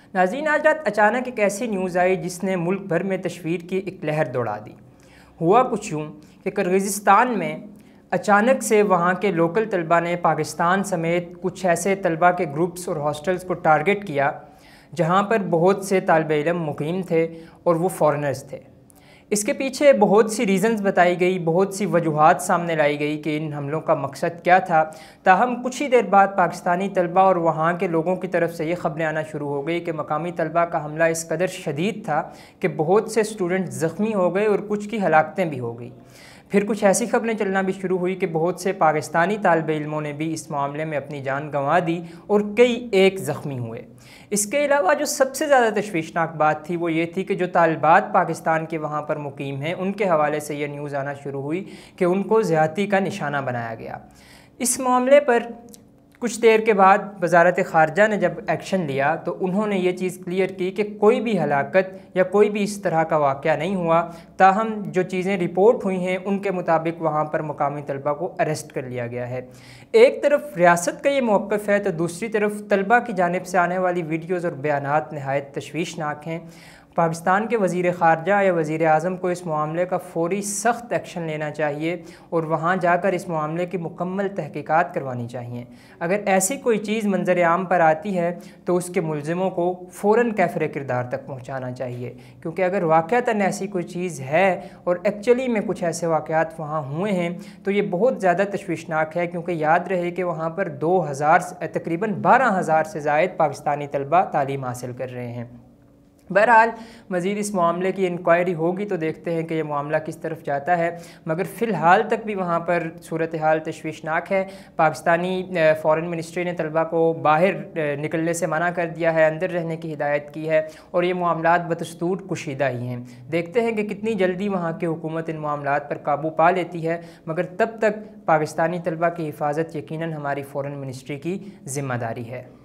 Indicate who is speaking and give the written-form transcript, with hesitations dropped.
Speaker 1: नाज़रीन, आज रात अचानक एक ऐसी न्यूज़ आई जिसने मुल्क भर में तशवीर की एक लहर दौड़ा दी। हुआ कुछ यूँ कि किर्गिज़स्तान में अचानक से वहाँ के लोकल तलबा ने पाकिस्तान समेत कुछ ऐसे तलबा के ग्रुप्स और हॉस्टल्स को टारगेट किया जहाँ पर बहुत से तालिब इल्म मुकीम थे और वो फॉरेनर्स थे। इसके पीछे बहुत सी रीज़न्स बताई गई, बहुत सी वजूहात सामने लाई गई कि इन हमलों का मकसद क्या था। ताहम कुछ ही देर बाद पाकिस्तानी तलबा और वहाँ के लोगों की तरफ से ये ख़बरें आना शुरू हो गई कि मकामी तलबा का हमला इस कदर शदीद था कि बहुत से स्टूडेंट ज़ख्मी हो गए और कुछ की हलाकतें भी हो गई। फिर कुछ ऐसी खबरें चलना भी शुरू हुई कि बहुत से पाकिस्तानी तालिब इल्मों ने भी इस मामले में अपनी जान गंवा दी और कई एक ज़ख्मी हुए। इसके अलावा जो सबसे ज़्यादा तशवीशनाक बात थी वो ये थी कि जो तालिबात पाकिस्तान के वहाँ पर मुकीम हैं उनके हवाले से यह न्यूज़ आना शुरू हुई कि उनको ज़्यादती का निशाना बनाया गया। इस मामले पर कुछ देर के बाद वज़ारत ख़ारजा ने जब एक्शन लिया तो उन्होंने ये चीज़ क्लियर की कि कोई भी हलाकत या कोई भी इस तरह का वाक़या नहीं हुआ। ताहम जो चीज़ें रिपोर्ट हुई हैं उनके मुताबिक वहाँ पर मकामी तलबा को अरेस्ट कर लिया गया है। एक तरफ रियासत का ये मौक़िफ़ है तो दूसरी तरफ तलबा की जानिब से आने वाली वीडियोज़ और बयानात नहायत तशवीशनाक हैं। पाकिस्तान के वज़ीर ख़ारजा या वज़ीर आज़म को इस मामले का फ़ौरी सख्त एक्शन लेना चाहिए और वहाँ जाकर इस मामले की मुकम्मल तहक़ीक़ात करवानी चाहिए। अगर ऐसी कोई चीज़ मंज़र आम पर आती है तो उसके मुलज़िमों को फ़ौरन कैफ़रे किरदार तक पहुँचाना चाहिए, क्योंकि अगर वाक़अतन ऐसी कोई चीज़ है और एक्चुअली में कुछ ऐसे वाक़यात वहाँ हुए हैं तो ये बहुत ज़्यादा तशवीशनाक है। क्योंकि याद रहे कि वहाँ पर 2000 तकरीबन 12,000 से ज़ायद पाकिस्तानी तलबा तालीम हासिल कर रहे हैं। बहरहाल मज़ीद इस मामले की इंक्वायरी होगी तो देखते हैं कि ये मामला किस तरफ जाता है, मगर फ़िलहाल तक भी वहाँ पर सूरत हाल तशवीशनाक है। पाकिस्तानी फ़ॉरेन मिनिस्ट्री ने तलबा को बाहर निकलने से मना कर दिया है, अंदर रहने की हिदायत की है और ये मामलात बदस्तूर कुशीदा ही हैं। देखते हैं कि कितनी जल्दी वहाँ की हुकूमत इन मामलात पर काबू पा लेती है, मगर तब तक पाकिस्तानी तलबा की हिफाजत यकीनन हमारी फ़ॉरेन मिनिस्ट्री की ज़िम्मेदारी है।